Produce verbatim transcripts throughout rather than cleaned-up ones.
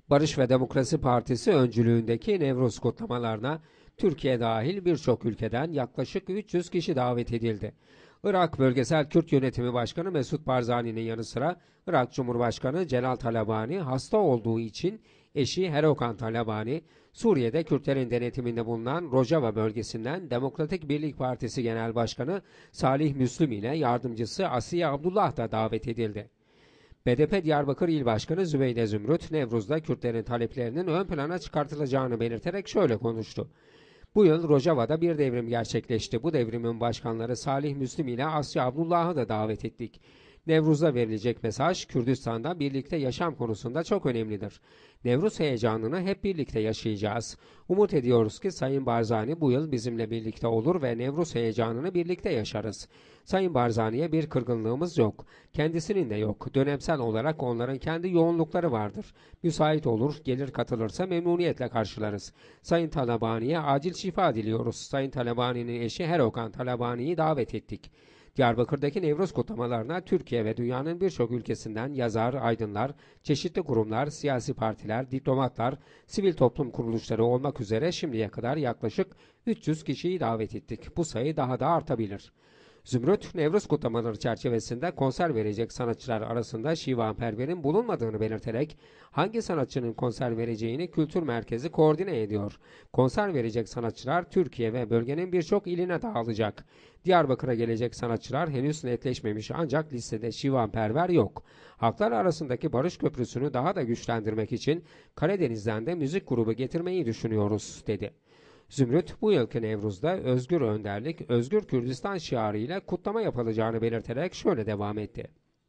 Barış ve Demokrasi Partisi öncülüğündeki Nevruz kutlamalarına Türkiye dahil birçok ülkeden yaklaşık üç yüz kişi davet edildi. Irak Bölgesel Kürt Yönetimi Başkanı Mesut Barzani'nin yanı sıra Irak Cumhurbaşkanı Celal Talabani hasta olduğu için eşi Herokan Talabani, Suriye'de Kürtlerin denetiminde bulunan Rojava bölgesinden Demokratik Birlik Partisi Genel Başkanı Salih Müslüm ile yardımcısı Asiye Abdullah da davet edildi. B D P Diyarbakır İl Başkanı Zübeyde Zümrüt, Nevruz'da Kürtlerin taleplerinin ön plana çıkartılacağını belirterek şöyle konuştu. Bu yıl Rojava'da bir devrim gerçekleşti. Bu devrimin başkanları Salih Müslüm ile Asya Abdullah'ı da davet ettik. Nevruz'da verilecek mesaj, Kürdistan'da birlikte yaşam konusunda çok önemlidir. Nevruz heyecanını hep birlikte yaşayacağız. Umut ediyoruz ki Sayın Barzani bu yıl bizimle birlikte olur ve Nevruz heyecanını birlikte yaşarız. Sayın Barzani'ye bir kırgınlığımız yok. Kendisinin de yok. Dönemsel olarak onların kendi yoğunlukları vardır. Müsait olur, gelir katılırsa memnuniyetle karşılarız. Sayın Talabani'ye acil şifa diliyoruz. Sayın Talabani'nin eşi Herokan Talabani'yi davet ettik. Diyarbakır'daki Nevruz kutlamalarına Türkiye ve dünyanın birçok ülkesinden yazar, aydınlar, çeşitli kurumlar, siyasi partiler, diplomatlar, sivil toplum kuruluşları olmak üzere şimdiye kadar yaklaşık üç yüz kişiyi davet ettik. Bu sayı daha da artabilir. Zümrüt, Nevruz kutlamaları çerçevesinde konser verecek sanatçılar arasında Şivan Perver'in bulunmadığını belirterek hangi sanatçının konser vereceğini Kültür Merkezi koordine ediyor. Konser verecek sanatçılar Türkiye ve bölgenin birçok iline dağılacak. Diyarbakır'a gelecek sanatçılar henüz netleşmemiş ancak listede Şivan Perver yok. Halklar arasındaki barış köprüsünü daha da güçlendirmek için Karadeniz'den de müzik grubu getirmeyi düşünüyoruz, dedi. Zümrüt, bu yılki Nevruz'da özgür önderlik, özgür Kürdistan şiarı ile kutlama yapılacağını belirterek şöyle devam etti.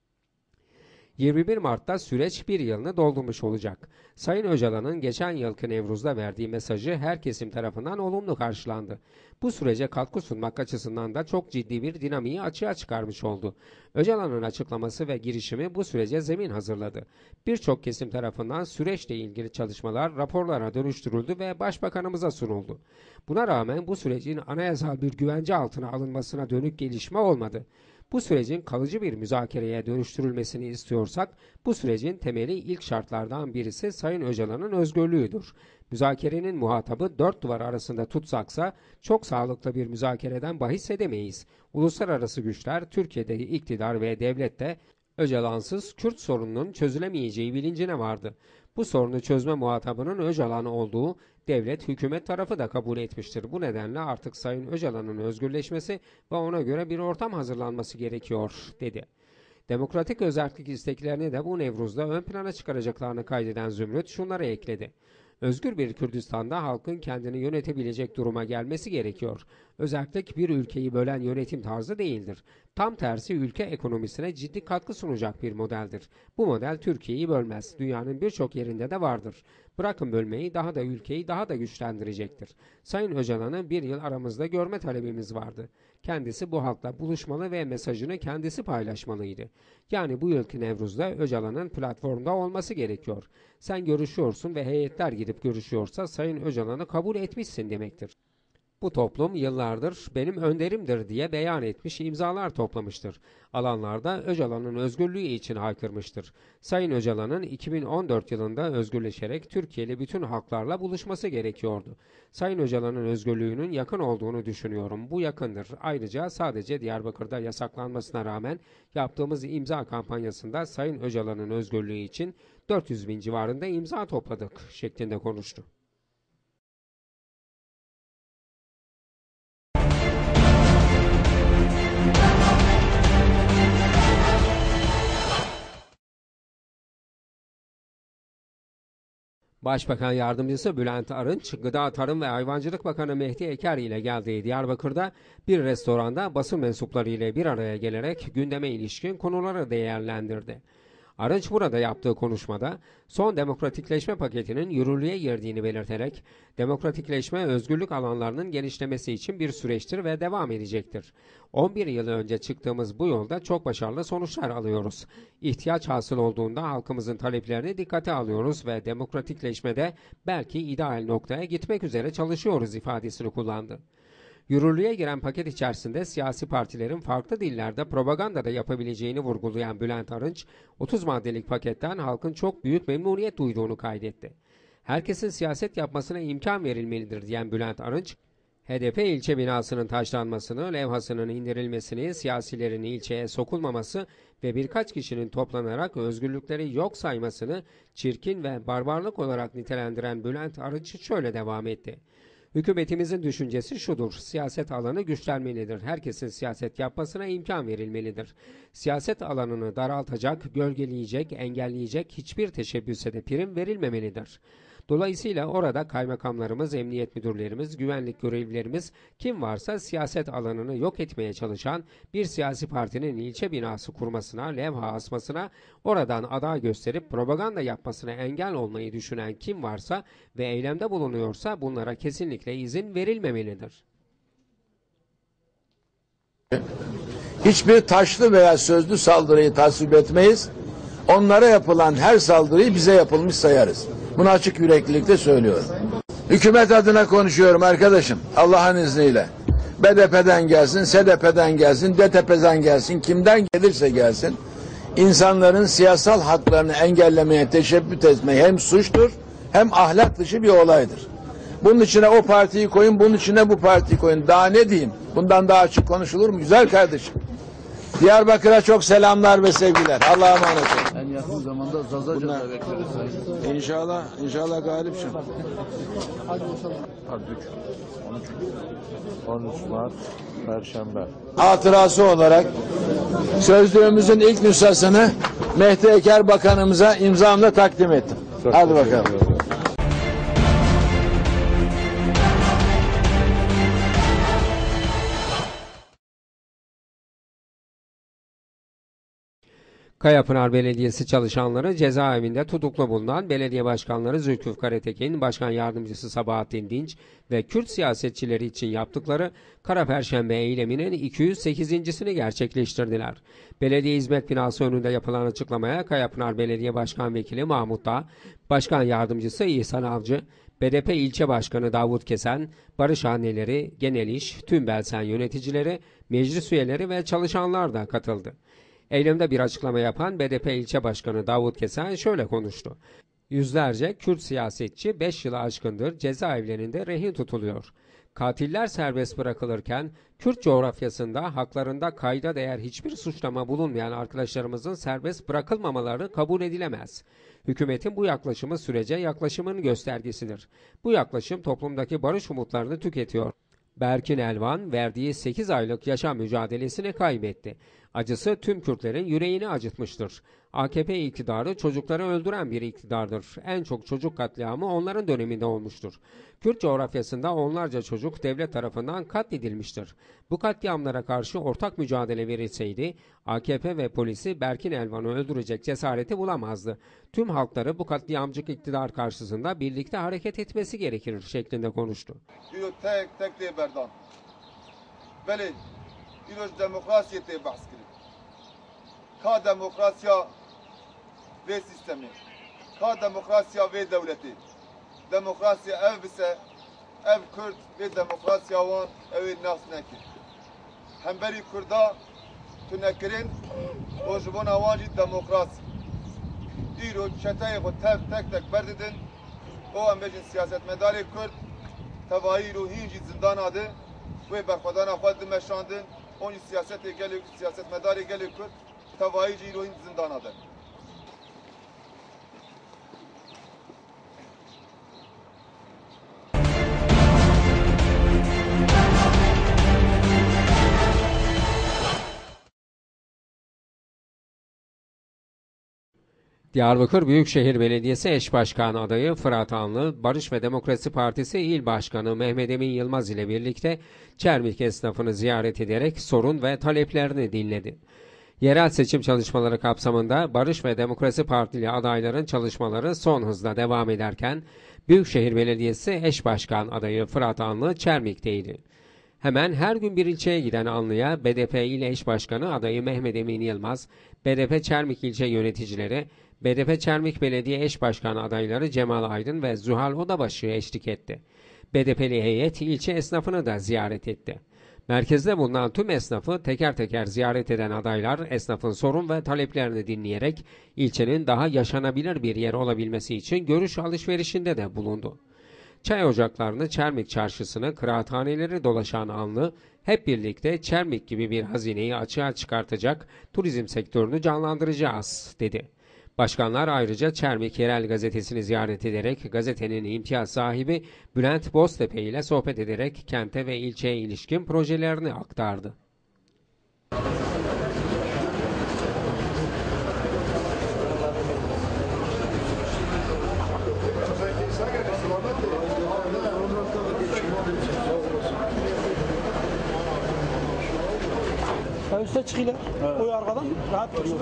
yirmi bir Mart'ta süreç bir yılını doldurmuş olacak. Sayın Öcalan'ın geçen yılki Nevruz'da verdiği mesajı her kesim tarafından olumlu karşılandı. Bu sürece katkı sunmak açısından da çok ciddi bir dinamiği açığa çıkarmış oldu. Öcalan'ın açıklaması ve girişimi bu sürece zemin hazırladı. Birçok kesim tarafından süreçle ilgili çalışmalar raporlara dönüştürüldü ve Başbakanımıza sunuldu. Buna rağmen bu sürecin anayasal bir güvence altına alınmasına dönük gelişme olmadı. Bu sürecin kalıcı bir müzakereye dönüştürülmesini istiyorsak, bu sürecin temeli ilk şartlardan birisi Sayın Öcalan'ın özgürlüğüdür. Müzakerenin muhatabı dört duvar arasında tutsaksa çok sağlıklı bir müzakereden bahis edemeyiz. Uluslararası güçler, Türkiye'deki iktidar ve devlet de Öcalansız Kürt sorununun çözülemeyeceği bilincine vardı. Bu sorunu çözme muhatabının Öcalan olduğu devlet, hükümet tarafı da kabul etmiştir. Bu nedenle artık Sayın Öcalan'ın özgürleşmesi ve ona göre bir ortam hazırlanması gerekiyor, dedi. Demokratik özerklik isteklerini de bu Nevruz'da ön plana çıkaracaklarını kaydeden Zümrüt şunları ekledi. Özgür bir Kürdistan'da halkın kendini yönetebilecek duruma gelmesi gerekiyor. Özerklik bir ülkeyi bölen yönetim tarzı değildir. Tam tersi ülke ekonomisine ciddi katkı sunacak bir modeldir. Bu model Türkiye'yi bölmez. Dünyanın birçok yerinde de vardır. Bırakın bölmeyi, daha da ülkeyi daha da güçlendirecektir. Sayın Öcalan'ı bir yıl aramızda görme talebimiz vardı. Kendisi bu halkla buluşmalı ve mesajını kendisi paylaşmalıydı. Yani bu yılki Nevruz'da Öcalan'ın platformda olması gerekiyor. Sen görüşüyorsun ve heyetler gidip görüşüyorsa Sayın Öcalan'ı kabul etmişsin demektir. Bu toplum yıllardır benim önderimdir diye beyan etmiş, imzalar toplamıştır. Alanlarda Öcalan'ın özgürlüğü için haykırmıştır. Sayın Öcalan'ın iki bin on dört yılında özgürleşerek Türkiye'li bütün halklarla buluşması gerekiyordu. Sayın Öcalan'ın özgürlüğünün yakın olduğunu düşünüyorum. Bu yakındır. Ayrıca sadece Diyarbakır'da yasaklanmasına rağmen yaptığımız imza kampanyasında Sayın Öcalan'ın özgürlüğü için dört yüz bin civarında imza topladık şeklinde konuştu. Başbakan Yardımcısı Bülent Arınç, Gıda, Tarım ve Hayvancılık Bakanı Mehdi Eker ile geldiği Diyarbakır'da bir restoranda basın mensupları ile bir araya gelerek gündeme ilişkin konuları değerlendirdi. Arınç burada yaptığı konuşmada son demokratikleşme paketinin yürürlüğe girdiğini belirterek demokratikleşme özgürlük alanlarının genişlemesi için bir süreçtir ve devam edecektir. on bir yıl önce çıktığımız bu yolda çok başarılı sonuçlar alıyoruz. İhtiyaç hasıl olduğunda halkımızın taleplerini dikkate alıyoruz ve demokratikleşmede belki ideal noktaya gitmek üzere çalışıyoruz ifadesini kullandı. Yürürlüğe giren paket içerisinde siyasi partilerin farklı dillerde propaganda da yapabileceğini vurgulayan Bülent Arınç, otuz maddelik paketten halkın çok büyük memnuniyet duyduğunu kaydetti. Herkesin siyaset yapmasına imkan verilmelidir diyen Bülent Arınç, H D P ilçe binasının taşlanmasını, levhasının indirilmesini, siyasilerin ilçeye sokulmaması ve birkaç kişinin toplanarak özgürlükleri yok saymasını çirkin ve barbarlık olarak nitelendiren Bülent Arınç şöyle devam etti. Hükümetimizin düşüncesi şudur, siyaset alanı güçlenmelidir. Herkesin siyaset yapmasına imkan verilmelidir. Siyaset alanını daraltacak, gölgeleyecek, engelleyecek hiçbir teşebbüse de prim verilmemelidir. Dolayısıyla orada kaymakamlarımız, emniyet müdürlerimiz, güvenlik görevlilerimiz kim varsa siyaset alanını yok etmeye çalışan bir siyasi partinin ilçe binası kurmasına, levha asmasına, oradan aday gösterip propaganda yapmasına engel olmayı düşünen kim varsa ve eylemde bulunuyorsa bunlara kesinlikle izin verilmemelidir. Hiçbir taşlı veya sözlü saldırıyı tasvip etmeyiz. Onlara yapılan her saldırıyı bize yapılmış sayarız. Bunu açık yüreklilikle söylüyorum. Hükümet adına konuşuyorum arkadaşım. Allah'ın izniyle. B D P'den gelsin, S D P'den gelsin, D T P'den gelsin, kimden gelirse gelsin. İnsanların siyasal haklarını engellemeye teşebbüs etmeyi hem suçtur hem ahlak dışı bir olaydır. Bunun içine o partiyi koyun, bunun içine bu partiyi koyun. Daha ne diyeyim? Bundan daha açık konuşulur mu? Güzel kardeşim. Diyarbakır'a çok selamlar ve sevgiler. Allah'a emanet olun. En yakın zamanda Zazaca'da bekleriz. İnşallah, inşallah galipsin. Hadi on üç Mart Perşembe. Hatırası olarak sözlüğümüzün ilk nüshasını Mehdi Eker Bakanımıza imzamla takdim ettim. Çok Hadi bakalım. Kayapınar Belediyesi çalışanları cezaevinde tutuklu bulunan belediye başkanları Zülküf Karatekin, Başkan Yardımcısı Sabahattin Dinç ve Kürt siyasetçileri için yaptıkları Kara Perşembe eyleminin iki yüz sekizincisini gerçekleştirdiler. Belediye hizmet binası önünde yapılan açıklamaya Kayapınar Belediye Başkan Vekili Mahmut Dağ, Başkan Yardımcısı İhsan Avcı, B D P İlçe Başkanı Davut Kesen, Barış Anneleri, Genel İş, tüm Belsen yöneticileri, meclis üyeleri ve çalışanlar da katıldı. Eylemde bir açıklama yapan B D P İlçe Başkanı Davut Kesen şöyle konuştu. Yüzlerce Kürt siyasetçi beş yılı aşkındır cezaevlerinde rehin tutuluyor. Katiller serbest bırakılırken Kürt coğrafyasında haklarında kayda değer hiçbir suçlama bulunmayan arkadaşlarımızın serbest bırakılmamaları kabul edilemez. Hükümetin bu yaklaşımı sürece yaklaşımın göstergesidir. Bu yaklaşım toplumdaki barış umutlarını tüketiyor. Berkin Elvan verdiği sekiz aylık yaşam mücadelesini kaybetti. Acısı tüm Kürtlerin yüreğini acıtmıştır. A K P iktidarı çocukları öldüren bir iktidardır. En çok çocuk katliamı onların döneminde olmuştur. Kürt coğrafyasında onlarca çocuk devlet tarafından katledilmiştir. Bu katliamlara karşı ortak mücadele verilseydi A K P ve polisi Berkin Elvan'ı öldürecek cesareti bulamazdı. Tüm halkları bu katliamcık iktidar karşısında birlikte hareket etmesi gerekir şeklinde konuştu. tek tek de berdan. Beli, İroş demokrasiye te bahs kiri. Ka demokrasiya ve sistemi. Ka demokrasiya ve devleti. Demokrasiya ev bise, ev Kürt ve demokrasiya wan ev nas nekir. Hemberi Kurda tünekirin o jibona wanji demokrasi. İro çetayı ko tev tek tek berdidin. O embejin siyaset medali Kürt tevayı ruhinci zindan adı ve berkhodana xwed dimeşandin. Onji siyasete gelip siyaset medali gelip Kürt tevayı ruhin zindan adı. Diyarbakır Büyükşehir Belediyesi Eş Başkanı adayı Fırat Anlı, Barış ve Demokrasi Partisi İl Başkanı Mehmet Emin Yılmaz ile birlikte Çermik esnafını ziyaret ederek sorun ve taleplerini dinledi. Yerel seçim çalışmaları kapsamında Barış ve Demokrasi Partili adayların çalışmaları son hızla devam ederken Büyükşehir Belediyesi Eş Başkan adayı Fırat Anlı Çermik'teydi. Hemen her gün bir ilçeye giden Anlı'ya B D P İl Eş Başkanı adayı Mehmet Emin Yılmaz, B D P Çermik ilçe yöneticileri, B D P Çermik Belediye Eş Başkanı adayları Cemal Aydın ve Zuhal Odabaşı eşlik etti. B D P'li heyet ilçe esnafını da ziyaret etti. Merkezde bulunan tüm esnafı teker teker ziyaret eden adaylar esnafın sorun ve taleplerini dinleyerek ilçenin daha yaşanabilir bir yer olabilmesi için görüş alışverişinde de bulundu. Çay ocaklarını, Çermik çarşısını, kıraathaneleri dolaşan Anlı, hep birlikte Çermik gibi bir hazineyi açığa çıkartacak, turizm sektörünü canlandıracağız, dedi. Başkanlar ayrıca Çermik Yerel Gazetesi'ni ziyaret ederek gazetenin imtiyaz sahibi Bülent Boztepe ile sohbet ederek kente ve ilçeye ilişkin projelerini aktardı. Üste çıkıyla, o arkadan rahat duruyor.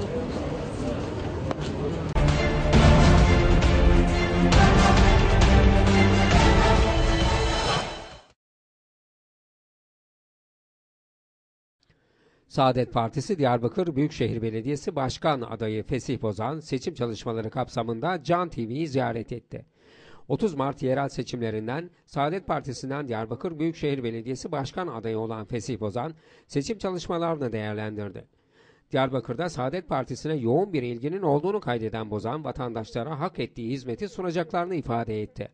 Saadet Partisi Diyarbakır Büyükşehir Belediyesi Başkan adayı Fesih Bozan seçim çalışmaları kapsamında Can T V'yi ziyaret etti. otuz Mart yerel seçimlerinden Saadet Partisi'nden Diyarbakır Büyükşehir Belediyesi Başkan adayı olan Fesih Bozan seçim çalışmalarını değerlendirdi. Diyarbakır'da Saadet Partisi'ne yoğun bir ilginin olduğunu kaydeden Bozan, vatandaşlara hak ettiği hizmeti sunacaklarını ifade etti.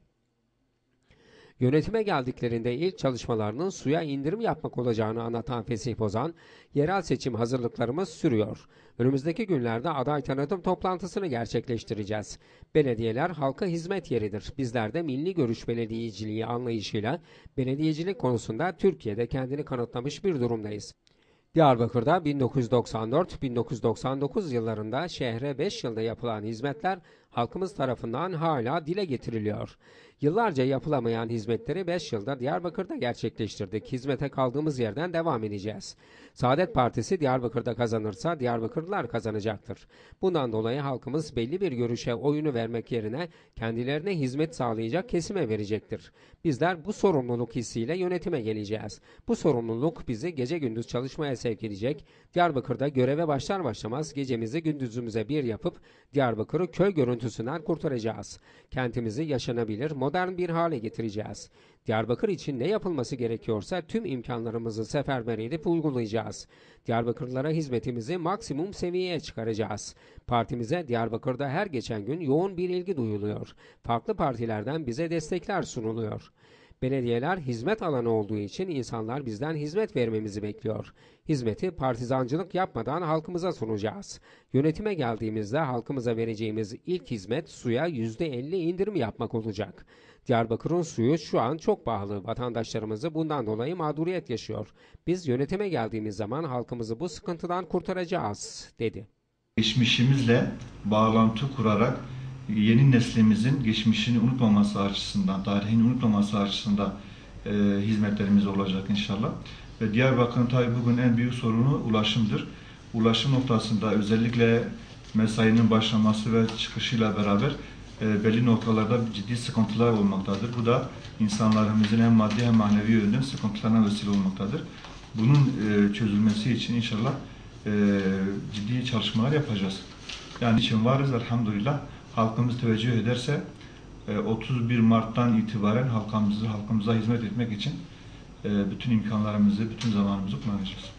Yönetime geldiklerinde ilk çalışmalarının suya indirim yapmak olacağını anlatan Fesih Bozan, yerel seçim hazırlıklarımız sürüyor. Önümüzdeki günlerde aday tanıtım toplantısını gerçekleştireceğiz. Belediyeler halka hizmet yeridir. Bizler de milli görüş belediyeciliği anlayışıyla belediyecilik konusunda Türkiye'de kendini kanıtlamış bir durumdayız. Diyarbakır'da bin dokuz yüz doksan dört bin dokuz yüz doksan dokuz yıllarında şehre beş yılda yapılan hizmetler halkımız tarafından hala dile getiriliyor. Yıllarca yapılamayan hizmetleri beş yılda Diyarbakır'da gerçekleştirdik. Hizmete kaldığımız yerden devam edeceğiz. Saadet Partisi Diyarbakır'da kazanırsa Diyarbakırlılar kazanacaktır. Bundan dolayı halkımız belli bir görüşe oyunu vermek yerine kendilerine hizmet sağlayacak kesime verecektir. Bizler bu sorumluluk hissiyle yönetime geleceğiz. Bu sorumluluk bizi gece gündüz çalışmaya sevk edecek. Diyarbakır'da göreve başlar başlamaz gecemizi gündüzümüze bir yapıp Diyarbakır'ı köy görüntüsünden kurtaracağız. Kentimizi yaşanabilir, modern bir hale getireceğiz. Diyarbakır için ne yapılması gerekiyorsa tüm imkanlarımızı seferber edip uygulayacağız. Diyarbakırlılara hizmetimizi maksimum seviyeye çıkaracağız. Partimize Diyarbakır'da her geçen gün yoğun bir ilgi duyuluyor. Farklı partilerden bize destekler sunuluyor. Belediyeler hizmet alanı olduğu için insanlar bizden hizmet vermemizi bekliyor. Hizmeti partizancılık yapmadan halkımıza sunacağız. Yönetime geldiğimizde halkımıza vereceğimiz ilk hizmet suya yüzde elli indirim yapmak olacak. Diyarbakır'ın suyu şu an çok pahalı. Vatandaşlarımızı bundan dolayı mağduriyet yaşıyor. Biz yönetime geldiğimiz zaman halkımızı bu sıkıntıdan kurtaracağız, dedi. Geçmişimizle bağlantı kurarak yeni neslimizin geçmişini unutmaması açısından, tarihini unutmaması açısından e, hizmetlerimiz olacak inşallah. Ve Diyarbakır'ın tabii bugün en büyük sorunu ulaşımdır. Ulaşım noktasında özellikle mesainin başlaması ve çıkışıyla beraber e, belli noktalarda ciddi sıkıntılar olmaktadır. Bu da insanlarımızın hem maddi hem manevi yönden sıkıntılarına vesile olmaktadır. Bunun e, çözülmesi için inşallah e, ciddi çalışmalar yapacağız. Yani için varız elhamdülillah. Halkımız teveccüh ederse otuz bir Mart'tan itibaren halkımızı, halkımıza hizmet etmek için bütün imkanlarımızı, bütün zamanımızı kullanacağız.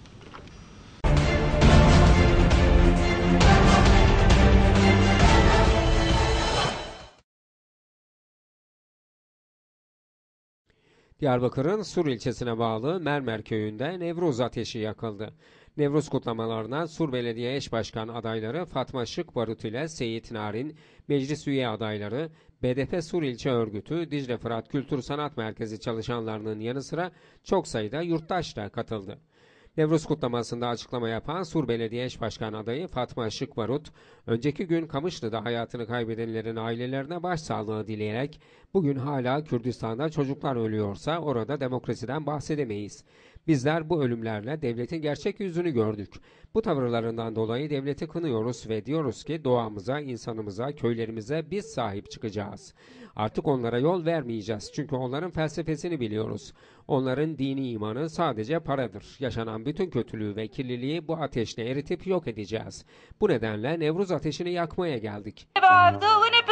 Diyarbakır'ın Sur ilçesine bağlı Mermer köyünde Nevruz ateşi yakıldı. Nevruz kutlamalarına Sur Belediye Eş Başkan adayları Fatma Şık Barut ile Seyit Narin, meclis üye adayları, B D P Sur İlçe Örgütü, Dicle Fırat Kültür Sanat Merkezi çalışanlarının yanı sıra çok sayıda yurttaş da katıldı. Nevruz kutlamasında açıklama yapan Sur Belediye Eş Başkan adayı Fatma Şık Barut, önceki gün Kamışlı'da hayatını kaybedenlerin ailelerine başsağlığı dileyerek, bugün hala Kürdistan'da çocuklar ölüyorsa orada demokrasiden bahsedemeyiz. Bizler bu ölümlerle devletin gerçek yüzünü gördük. Bu tavırlarından dolayı devleti kınıyoruz ve diyoruz ki doğamıza, insanımıza, köylerimize biz sahip çıkacağız. Artık onlara yol vermeyeceğiz çünkü onların felsefesini biliyoruz. Onların dini imanı sadece paradır. Yaşanan bütün kötülüğü ve kirliliği bu ateşle eritip yok edeceğiz. Bu nedenle Nevruz ateşini yakmaya geldik.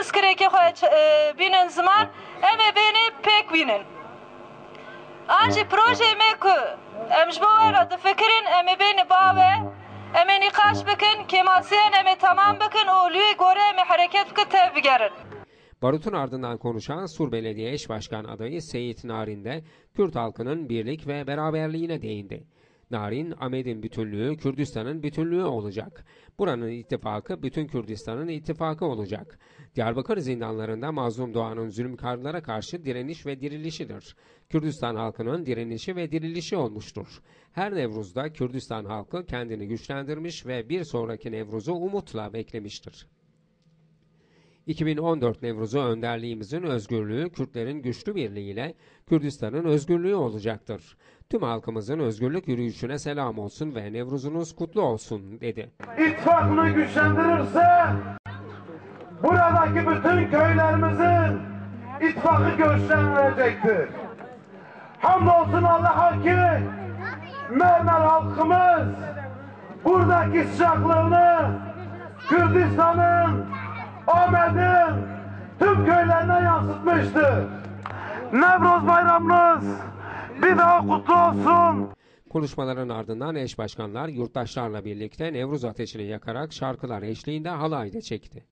piskireki binin zaman eme beni pek binin. Anji proje meku emjboğara da fikrin eme beni bave eme nikaş bikin kemasiyen eme tamam bikin oluyu gore eme hareket bikin tevbigerin. Barut'un ardından konuşan Sur Belediye Eş Başkan adayı Seyit Narin de Kürt halkının birlik ve beraberliğine değindi. Narin, Ahmet'in bütünlüğü Kürdistan'ın bütünlüğü olacak. Buranın ittifakı bütün Kürdistan'ın ittifakı olacak. Diyarbakır zindanlarında Mazlum Doğan'ın zulümkarlara karşı direniş ve dirilişidir. Kürdistan halkının direnişi ve dirilişi olmuştur. Her Nevruz'da Kürdistan halkı kendini güçlendirmiş ve bir sonraki Nevruz'u umutla beklemiştir. iki bin on dört Nevruz'u önderliğimizin özgürlüğü Kürtlerin güçlü birliğiyle Kürdistan'ın özgürlüğü olacaktır. Tüm halkımızın özgürlük yürüyüşüne selam olsun ve Nevruz'unuz kutlu olsun dedi. İttifakını güçlendirirse buradaki bütün köylerimizin ittifakı güçlendirecektir. Hamdolsun Allah'a ki mermer halkımız buradaki sıcaklığını Kürdistan'ın, Ahmet'in tüm köylerine yansıtmıştır. Nevruz bayramınız bir daha kutlu olsun. Konuşmaların ardından eş başkanlar yurttaşlarla birlikte Nevruz ateşini yakarak şarkılar eşliğinde halayda çekti.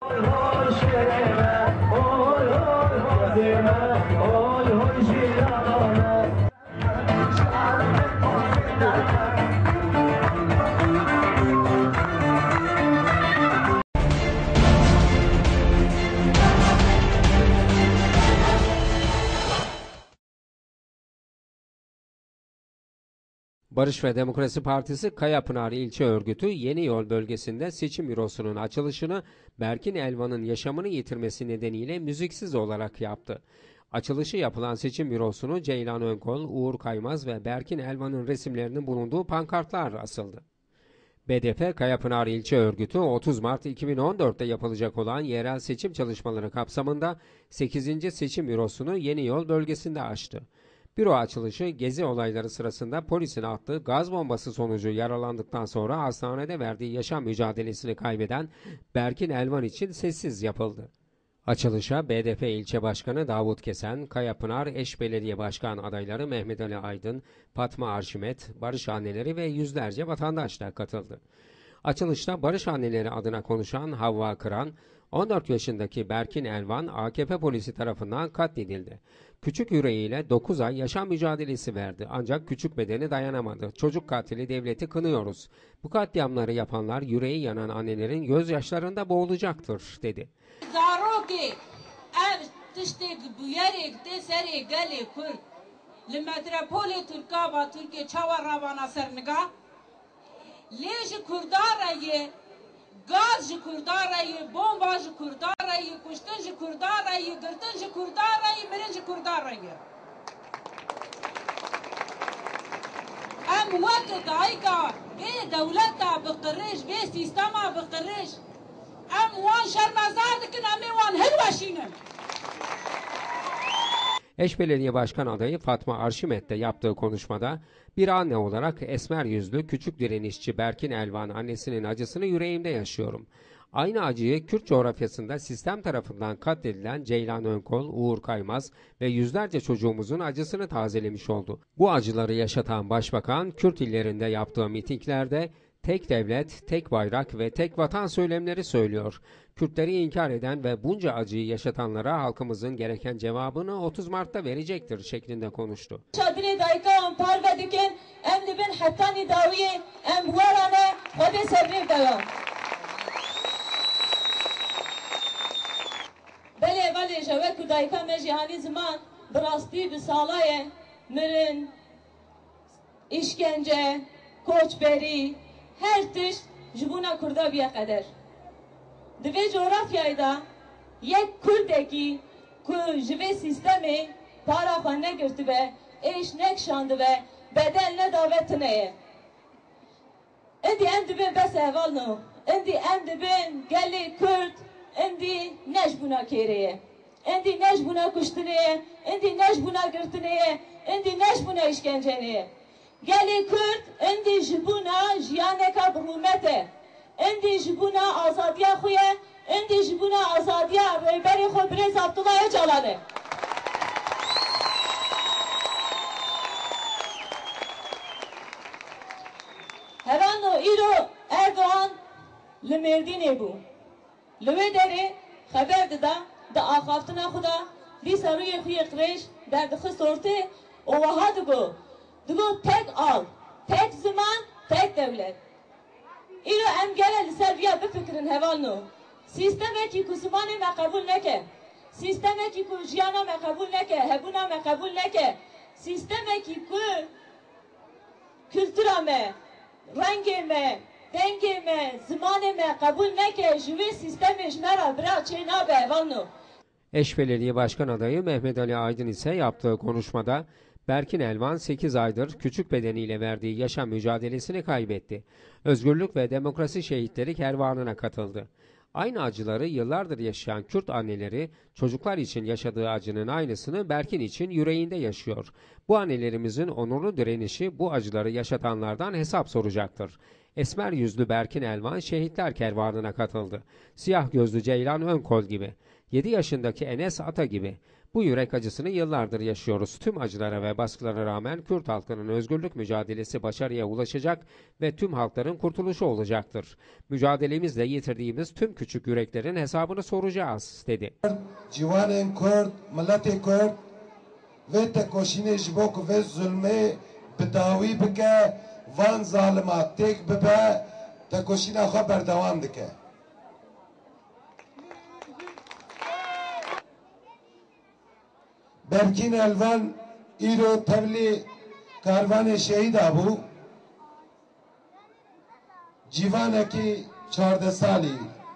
Barış ve Demokrasi Partisi Kayapınar İlçe Örgütü Yeni Yol bölgesinde seçim bürosunun açılışını Berkin Elvan'ın yaşamını yitirmesi nedeniyle müziksiz olarak yaptı. Açılışı yapılan seçim bürosunu Ceylan Önkol, Uğur Kaymaz ve Berkin Elvan'ın resimlerinin bulunduğu pankartlar asıldı. B D P Kayapınar İlçe Örgütü otuz Mart iki bin on dört'te yapılacak olan yerel seçim çalışmaları kapsamında sekizinci seçim bürosunu Yeni Yol bölgesinde açtı. Büro açılışı gezi olayları sırasında polisin attığı gaz bombası sonucu yaralandıktan sonra hastanede verdiği yaşam mücadelesini kaybeden Berkin Elvan için sessiz yapıldı. Açılışa B D P İlçe Başkanı Davut Kesen, Kayapınar Eş Belediye Başkan adayları Mehmet Ali Aydın, Fatma Arşimet, Barış Anneleri ve yüzlerce vatandaş da katıldı. Açılışta Barış Anneleri adına konuşan Havva Kıran, on dört yaşındaki Berkin Elvan A K P polisi tarafından katledildi. Küçük yüreğiyle dokuz ay yaşam mücadelesi verdi ancak küçük bedeni dayanamadı. Çocuk katili devleti kınıyoruz. Bu katliamları yapanlar yüreği yanan annelerin gözyaşlarında boğulacaktır dedi. Zaroki ev tiştek bu yerek de seri geli kur. Li metropoli Türkaba Türkiye çavar ravana serniga. Leji kurdarayı gaz ji kurdarayı, bomba ji kurdarayı, kuştun ji kurdarayı, gırtın ji kurdarayı, mirin ji kurdarayı. Em vakit ayka ve devleta bıkırış ve sistema bıkırış. Em wan şermezar dikin, em wan hilvaşinin. Eş Belediye Başkan adayı Fatma Arşimet de yaptığı konuşmada bir anne olarak esmer yüzlü küçük direnişçi Berkin Elvan annesinin acısını yüreğimde yaşıyorum. Aynı acıyı Kürt coğrafyasında sistem tarafından katledilen Ceylan Önkol, Uğur Kaymaz ve yüzlerce çocuğumuzun acısını tazelemiş oldu. Bu acıları yaşatan Başbakan Kürt illerinde yaptığı mitinglerde tek devlet, tek bayrak ve tek vatan söylemleri söylüyor. Kürtleri inkar eden ve bunca acıyı yaşatanlara halkımızın gereken cevabını otuz Mart'ta verecektir şeklinde konuştu. Şadri dayka parve dikin em dibin hattani dawiye em buarane hode serri dayan. Bele bele jawek ku dayka me jihani zaman brasti bi salaye mirin işkence koçberi her tiş jibuna kurda biye kadar. Dive coğrafyayda yek Kurdeki ku jive sistemi para xwe negirti ve eş nekşandı ve bedenle davetine. Endi em dibin bes evalno, endi em dibin gelli Kürt, endi neş buna kereye, endi neş buna kuştuneye, endi neş buna girtineye, endi neş buna işkenceneye. Gelli Kürt, endi jibuna jiyaneka brumete, endi jibuna azadiya xuye, endi jibuna azadiya rehberi xwe Birêz Abdullah Öcalan'e. Herano îro Erdoğan li Mêrdînê bû. Li wê derê xeber dida di axaftina xwe de dîsa rûyê xwe yê qirêj derdixist ortê û wiha digo digo tek al, tek ziman, tek devlet. İro em gele li ser vîya bifikirin hevalno. Sistemekî ku zimanê me qebûl neke, sistemekî ku jiyana me qebûl neke, hebûna me qebûl neke, sistemekî ku kültüra me, rengê me, dengê me, zimanê me qebûl neke, ji wê sistemê ji me re bira çê nabe hevalno. Eş Belediye Başkan adayı Mehmet Ali Aydın ise yaptığı konuşmada Berkin Elvan sekiz aydır küçük bedeniyle verdiği yaşam mücadelesini kaybetti. Özgürlük ve demokrasi şehitleri kervanına katıldı. Aynı acıları yıllardır yaşayan Kürt anneleri çocuklar için yaşadığı acının aynısını Berkin için yüreğinde yaşıyor. Bu annelerimizin onurlu direnişi bu acıları yaşatanlardan hesap soracaktır. Esmer yüzlü Berkin Elvan şehitler kervanına katıldı. Siyah gözlü Ceylan Önkol gibi, yedi yaşındaki Enes Ata gibi. Bu yürek acısını yıllardır yaşıyoruz. Tüm acılara ve baskılara rağmen Kürt halkının özgürlük mücadelesi başarıya ulaşacak ve tüm halkların kurtuluşu olacaktır. Mücadelemizle yitirdiğimiz tüm küçük yüreklerin hesabını soracağız, dedi. Civanên Kurd, milletê Kurd ve tekoşînê ji bo ku vê zulmê bi dawî bike, van zalima têk bibe, tekoşîna xwe berdewam dike. Berkin Elvan îro tevlî karvanê şehîd abû, cîvanekî çardeh salî.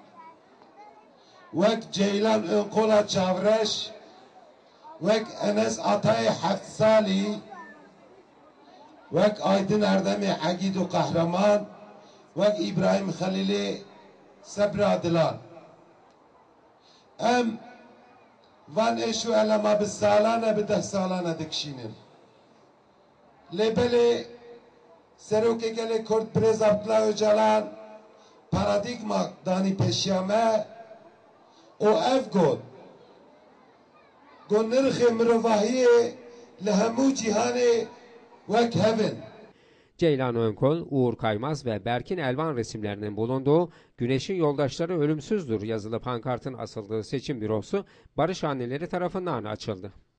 Wek Ceylan Önkola çavreş, wek Enes Atayê heft salî, wek Aydın Erdemê hegîd û qehreman, wek İbrahim Xelîlê sebra dilan. Em van eşu elema bi salane bi deh salane dikşînin. Lêbelê serokê gelê Kurd Birêz Abdullah Öcalan paradigma danî pêşiya me û ev got got nirxê mirovahiyê li hemû cîhanê wek hevin. Ceylan Önkol, Uğur Kaymaz ve Berkin Elvan resimlerinin bulunduğu "Güneşin Yoldaşları Ölümsüzdür" yazılı pankartın asıldığı seçim bürosu Barış Anneleri tarafından açıldı.